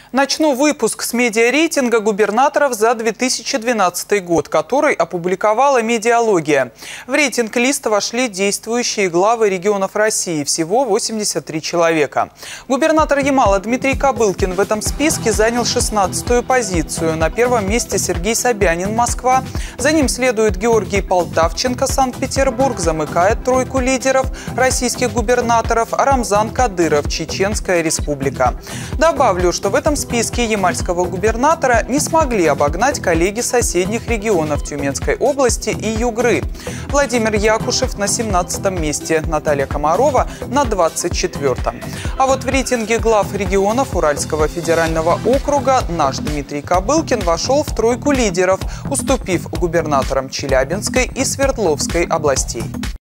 Начну выпуск с медиарейтинга губернаторов за 2012 год, который опубликовала «Медиалогия». В рейтинг листа вошли действующие главы регионов России. Всего 83 человека. Губернатор Ямала Дмитрий Кобылкин в этом списке занял 16-ю позицию. На первом месте Сергей Собянин, Москва. За ним следует Георгий Полтавченко, Санкт-Петербург. Замыкает тройку лидеров российских губернаторов Рамзан Кадыров, Чеченская Республика. Добавлю, что в этом списке ямальского губернатора не смогли обогнать коллеги соседних регионов Тюменской области и Югры. Владимир Якушев на 17-м месте, Наталья Комарова на 24-м. А вот в рейтинге глав регионов Уральского федерального округа наш Дмитрий Кобылкин вошел в тройку лидеров, уступив губернаторам Челябинской и Свердловской областей.